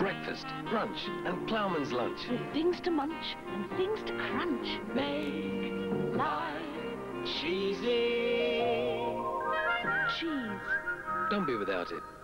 breakfast, brunch, and ploughman's lunch. With things to munch and things to crunch. Make life cheesy. Cheese. Don't be without it.